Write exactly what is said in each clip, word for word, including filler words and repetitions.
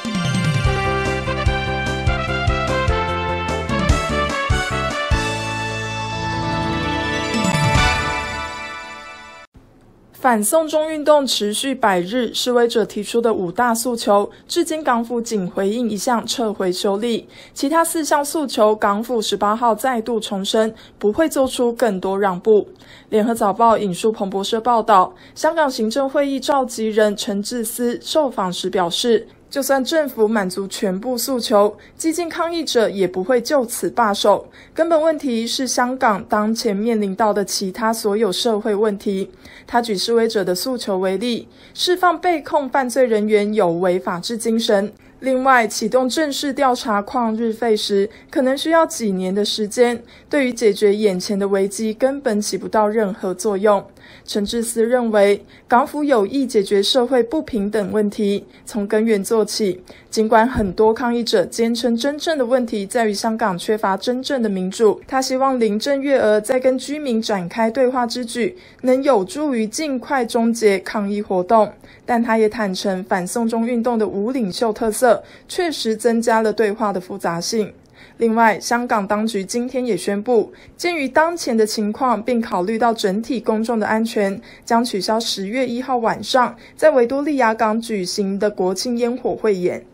反送中运动持续百日，示威者提出的五大诉求，至今港府仅回应一项撤回修例，其他四项诉求，港府十八号再度重申不会做出更多让步。联合早报引述彭博社报道，香港行政会议召集人陈智思受访时表示，就算政府满足全部诉求，激进抗议者也不会就此罢手。根本问题是香港当前面临到的其他所有社会问题。他举示威者的诉求为例，释放被控犯罪人员有违法治精神。另外，启动正式调查旷日费时，可能需要几年的时间，对于解决眼前的危机根本起不到任何作用。陈智思认为，港府有意解决社会不平等问题，从根源做起。尽管很多抗议者坚称真正的问题在于香港缺乏真正的民主，他希望林郑月娥在跟居民展开对话之举，能有助于尽快终结抗议活动。但他也坦诚，反送中运动的无领袖特色确实增加了对话的复杂性。另外，香港当局今天也宣布，鉴于当前的情况，并考虑到整体公众的安全，将取消十月一号晚上在维多利亚港举行的国庆烟火汇演。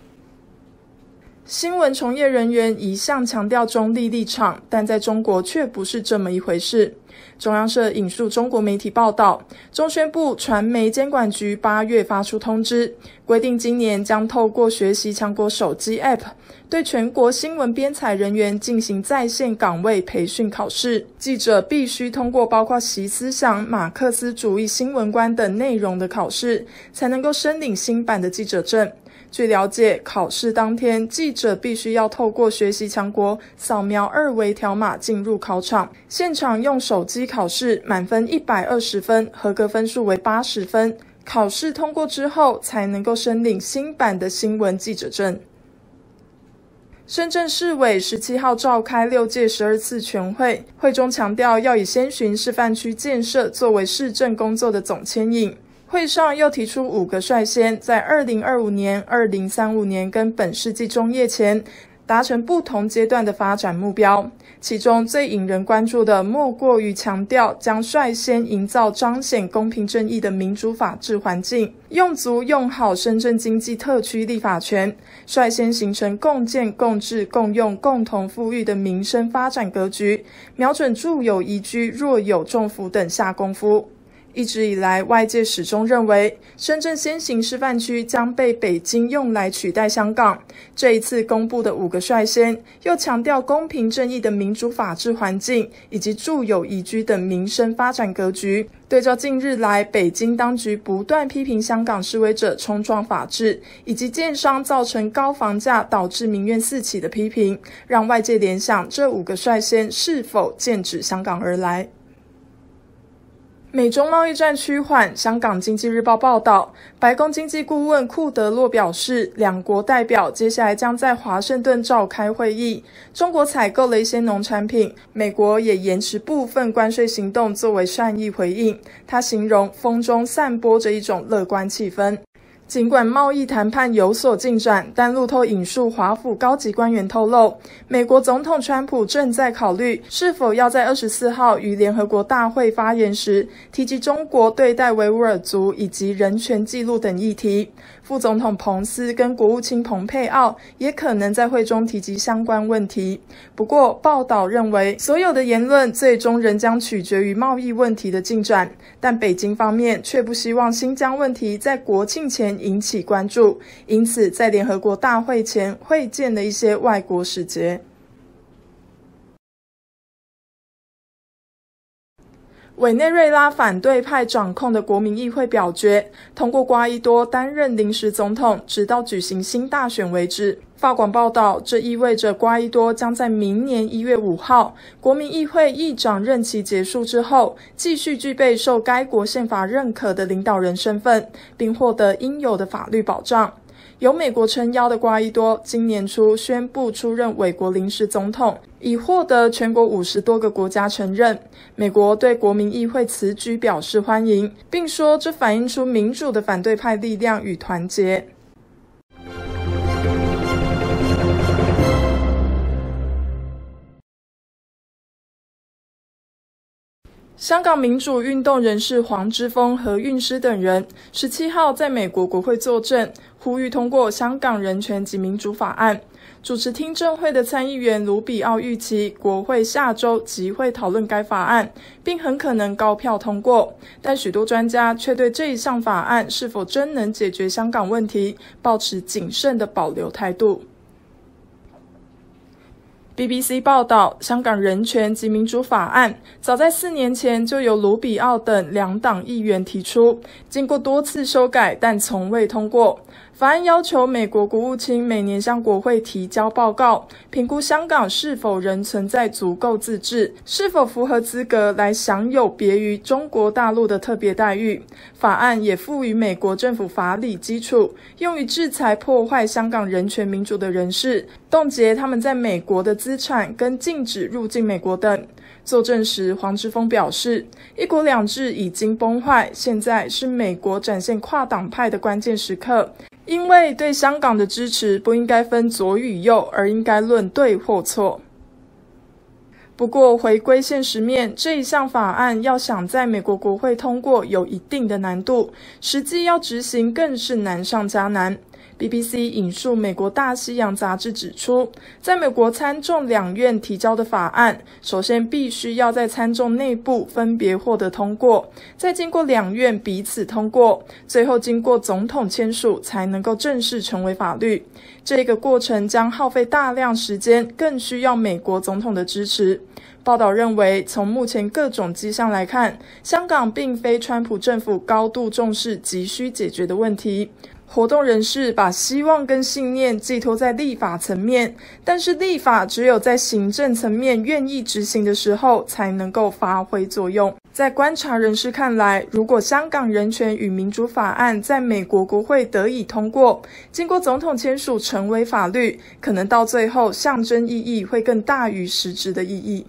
新闻从业人员一向强调中立立场，但在中国却不是这么一回事。中央社引述中国媒体报道，中宣部传媒监管局八月发出通知，规定今年将透过学习强国手机 App 对全国新闻编采人员进行在线岗位培训考试，记者必须通过包括习思想、马克思主义新闻观等内容的考试，才能够申领新版的记者证。据了解，考试当天，记者必须要透过学习强国扫描二维条码进入考场，现场用手机考试，满分一百二十分，合格分数为八十分。考试通过之后，才能够申领新版的新闻记者证。深圳市委十七号召开六届十二次全会，会中强调要以先巡示范区建设作为市政工作的总牵引。会上又提出五个率先在二零二五年、二零三五年跟本世纪中叶前达成不同阶段的发展目标，其中最引人关注的莫过于强调将率先营造彰显公平正义的民主法治环境，用足用好深圳经济特区立法权，率先形成共建共治共用共同富裕的民生发展格局，瞄准住有宜居、弱有重福等下功夫。一直以来，外界始终认为深圳先行示范区将被北京用来取代香港。这一次公布的五个率先，又强调公平正义的民主法治环境以及住有宜居等民生发展格局。对照近日来北京当局不断批评香港示威者冲撞法治，以及建商造成高房价导致民怨四起的批评，让外界联想这五个率先是否剑指香港而来。美中贸易战趋缓，香港经济日报报道，白宫经济顾问库德洛表示，两国代表接下来将在华盛顿召开会议。中国采购了一些农产品，美国也延迟部分关税行动作为善意回应。他形容风中散播着一种乐观气氛。尽管贸易谈判有所进展，但路透引述华府高级官员透露，美国总统川普正在考虑是否要在二十四号于联合国大会发言时提及中国对待维吾尔族以及人权记录等议题。副总统彭斯跟国务卿蓬佩奥也可能在会中提及相关问题。不过，报道认为，所有的言论最终仍将取决于贸易问题的进展，但北京方面却不希望新疆问题在国庆前引起关注，因此在联合国大会前会见了一些外国使节。委内瑞拉反对派掌控的国民议会表决，通过瓜伊多担任临时总统，直到举行新大选为止。法广报道，这意味着瓜伊多将在明年一月五号国民议会议长任期结束之后，继续具备受该国宪法认可的领导人身份，并获得应有的法律保障。由美国撑腰的瓜伊多今年初宣布出任委国临时总统，已获得全国五十多个国家承认。美国对国民议会此举表示欢迎，并说这反映出民主的反对派力量与团结。 香港民主运动人士黄之锋和韵诗等人十七号在美国国会作证，呼吁通过香港人权及民主法案。主持听证会的参议员卢比奥预期国会下周即会讨论该法案，并很可能高票通过，但许多专家却对这一项法案是否真能解决香港问题抱持谨慎的保留态度。B B C 报道，香港人权及民主法案早在四年前就由卢比奥等两党议员提出，经过多次修改，但从未通过。法案要求美国国务卿每年向国会提交报告，评估香港是否仍存在足够自治，是否符合资格来享有别于中国大陆的特别待遇。法案也赋予美国政府法理基础，用于制裁破坏香港人权民主的人士，冻结他们在美国的资产跟禁止入境美国等。作证时，黄之锋表示，一国两制已经崩坏，现在是美国展现跨党派的关键时刻，因为对香港的支持不应该分左与右，而应该论对或错。不过，回归现实面，这一项法案要想在美国国会通过有一定的难度，实际要执行更是难上加难。B B C 引述美国大西洋杂志指出，在美国参众两院提交的法案，首先必须要在参众内部分别获得通过，再经过两院彼此通过，最后经过总统签署才能够正式成为法律。这个过程将耗费大量时间，更需要美国总统的支持。报道认为，从目前各种迹象来看，香港并非川普政府高度重视、急需解决的问题。活动人士把希望跟信念寄托在立法层面，但是立法只有在行政层面愿意执行的时候才能够发挥作用。在观察人士看来，如果香港人权与民主法案在美国国会得以通过，经过总统签署成为法律，可能到最后象征意义会更大于实质的意义。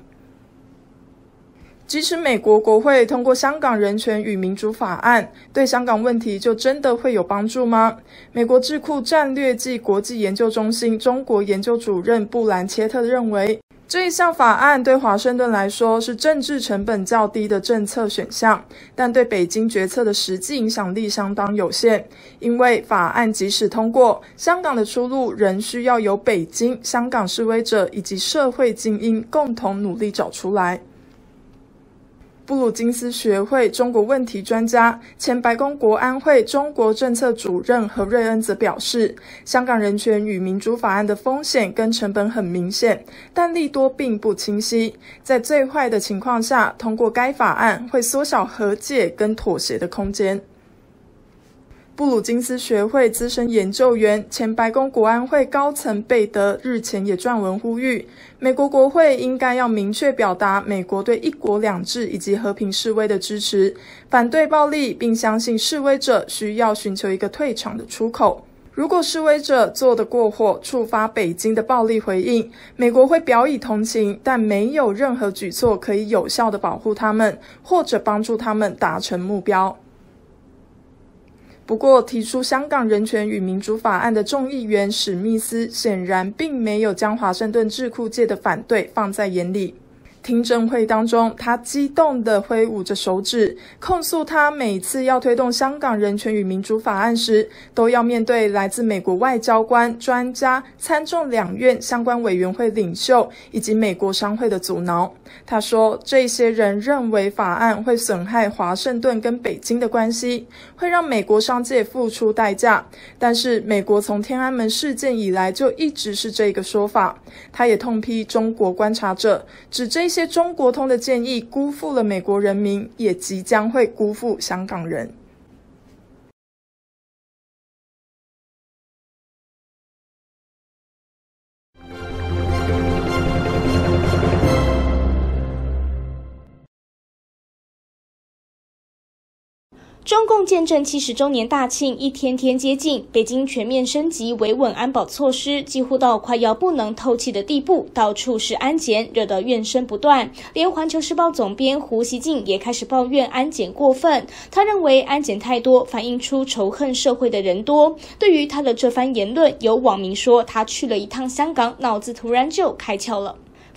即使美国国会通过香港人权与民主法案，对香港问题就真的会有帮助吗？美国智库战略暨国际研究中心中国研究主任布兰切特认为，这一项法案对华盛顿来说是政治成本较低的政策选项，但对北京决策的实际影响力相当有限，因为法案即使通过，香港的出路仍需要由北京、香港示威者以及社会精英共同努力找出来。布鲁金斯学会中国问题专家、前白宫国安会中国政策主任何瑞恩则表示，香港人权与民主法案的风险跟成本很明显，但利多并不清晰。在最坏的情况下，通过该法案会缩小和解跟妥协的空间。布鲁金斯学会资深研究员、前白宫国安会高层贝德日前也撰文呼吁，美国国会应该要明确表达美国对一国两制以及和平示威的支持，反对暴力，并相信示威者需要寻求一个退场的出口。如果示威者做得过火，触发北京的暴力回应，美国会表以同情，但没有任何举措可以有效地保护他们，或者帮助他们达成目标。不过，提出香港人权与民主法案的众议员史密斯显然并没有将华盛顿智库界的反对放在眼里。听证会当中，他激动地挥舞着手指，控诉他每次要推动香港人权与民主法案时，都要面对来自美国外交官、专家、参众两院相关委员会领袖以及美国商会的阻挠。他说，这些人认为法案会损害华盛顿跟北京的关系，会让美国商界付出代价。但是美国从天安门事件以来就一直是这个说法。他也痛批中国观察者，指这些中国通的建议辜负了美国人民，也即将会辜负香港人。 中共建政七十周年大庆一天天接近，北京全面升级维稳安保措施，几乎到快要不能透气的地步，到处是安检，惹得怨声不断。连《环球时报》总编胡锡进也开始抱怨安检过分，他认为安检太多，反映出仇恨社会的人多。对于他的这番言论，有网民说他去了一趟香港，脑子突然就开窍了。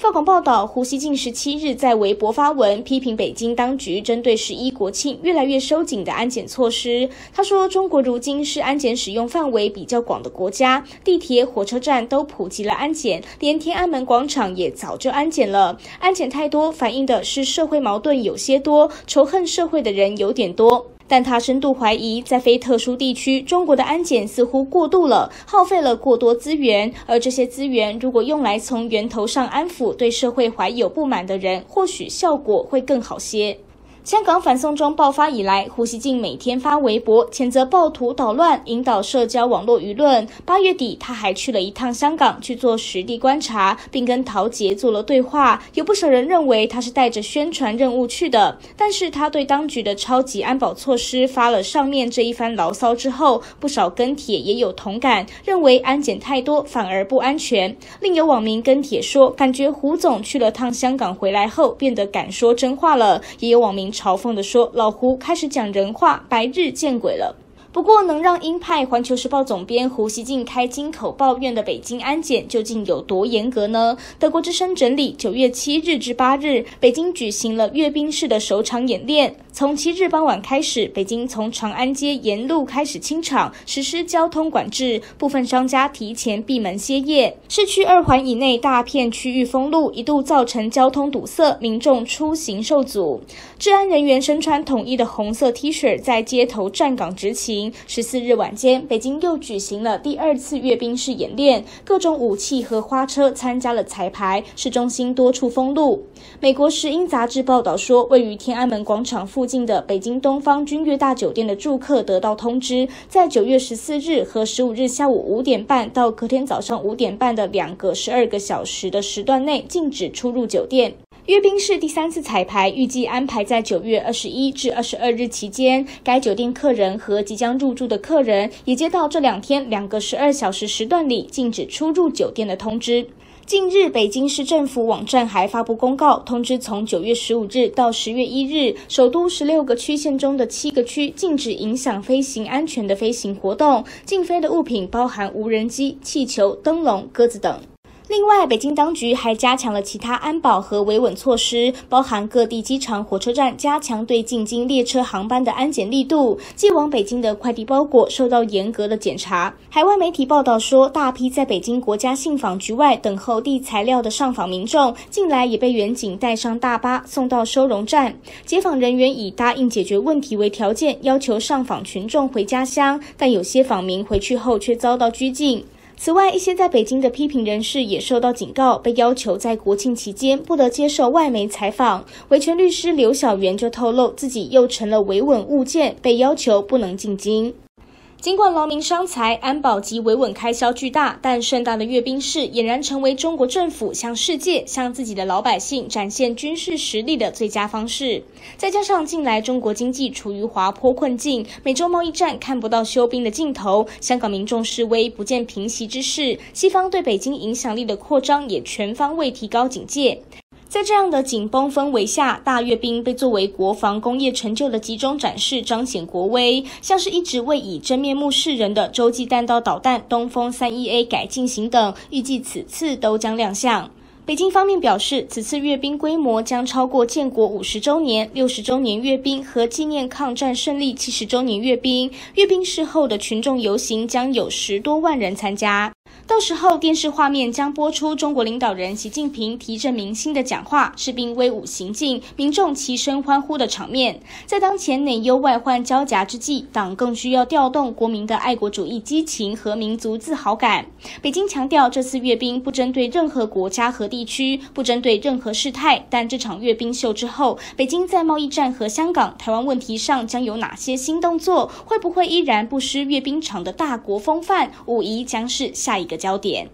法广报道，胡锡进十七日在微博发文批评北京当局针对十一国庆越来越收紧的安检措施。他说，中国如今是安检使用范围比较广的国家，地铁、火车站都普及了安检，连天安门广场也早就安检了。安检太多，反映的是社会矛盾有些多，仇恨社会的人有点多。但他深度怀疑，在非特殊地区，中国的安检似乎过度了，耗费了过多资源，而这些资源如果用来从源头上安抚对社会怀有不满的人，或许效果会更好些。香港反送中爆发以来，胡锡进每天发微博谴责暴徒捣乱，引导社交网络舆论。八月底，他还去了一趟香港去做实地观察，并跟陶杰做了对话。有不少人认为他是带着宣传任务去的，但是他对当局的超级安保措施发了上面这一番牢骚之后，不少跟帖也有同感，认为安检太多反而不安全。另有网民跟帖说，感觉胡总去了趟香港回来后变得敢说真话了，也有网民嘲讽地说，老胡开始讲人话，白日见鬼了。不过，能让鹰派《环球时报》总编胡锡进开金口抱怨的北京安检究竟有多严格呢？德国之声整理，九月七日至八日，北京举行了阅兵式的首场演练。从七日傍晚开始，北京从长安街沿路开始清场，实施交通管制，部分商家提前闭门歇业。市区二环以内大片区域封路，一度造成交通堵塞，民众出行受阻。治安人员身穿统一的红色 T 恤，在街头站岗执勤。十四日晚间，北京又举行了第二次阅兵式演练，各种武器和花车参加了彩排，市中心多处封路。美国《时英》杂志报道说，位于天安门广场附近的北京东方君悦大酒店的住客得到通知，在九月十四日和十五日下午五点半到隔天早上五点半的两个十二个小时的时段内禁止出入酒店。阅兵式第三次彩排预计安排在九月二十一至二十二日期间，该酒店客人和即将入住的客人也接到这两天两个十二小时时段里禁止出入酒店的通知。近日，北京市政府网站还发布公告，通知从九月十五日到十月一日，首都十六个区县中的七个区禁止影响飞行安全的飞行活动，禁飞的物品包含无人机、气球、灯笼、鸽子等。另外，北京当局还加强了其他安保和维稳措施，包含各地机场、火车站加强对进京列车航班的安检力度，寄往北京的快递包裹受到严格的检查。海外媒体报道说，大批在北京国家信访局外等候递材料的上访民众，近来也被远警带上大巴送到收容站。解访人员以答应解决问题为条件，要求上访群众回家乡，但有些访民回去后却遭到拘禁。此外，一些在北京的批评人士也受到警告，被要求在国庆期间不得接受外媒采访。维权律师刘小元就透露，自己又成了维稳物件，被要求不能进京。尽管劳民伤财，安保及维稳开销巨大，但盛大的阅兵式俨然成为中国政府向世界、向自己的老百姓展现军事实力的最佳方式。再加上近来中国经济处于滑坡困境，美洲贸易战看不到休兵的尽头，香港民众示威不见平息之势，西方对北京影响力的扩张也全方位提高警戒。在这样的紧绷氛围下，大阅兵被作为国防工业成就的集中展示，彰显国威。像是一直未以真面目示人的洲际弹道导弹东风 三 一 A 改进型等，预计此次都将亮相。北京方面表示，此次阅兵规模将超过建国五十周年、六十周年阅兵和纪念抗战胜利七十周年阅兵。阅兵式后的群众游行将有十多万人参加。到时候，电视画面将播出中国领导人习近平提振民心的讲话，士兵威武行进，民众齐声欢呼的场面。在当前内忧外患交夹之际，党更需要调动国民的爱国主义激情和民族自豪感。北京强调，这次阅兵不针对任何国家和地区，不针对任何事态，但这场阅兵秀之后，北京在贸易战和香港、台湾问题上将有哪些新动作？会不会依然不失阅兵场的大国风范？无疑将是下一个焦点。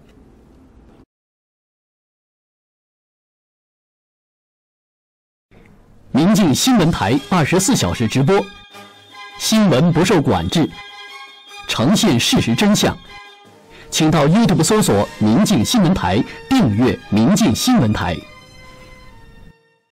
明镜新闻台二十四小时直播，新闻不受管制，呈现事实真相。请到 YouTube 搜索“明镜新闻台”，订阅“明镜新闻台”。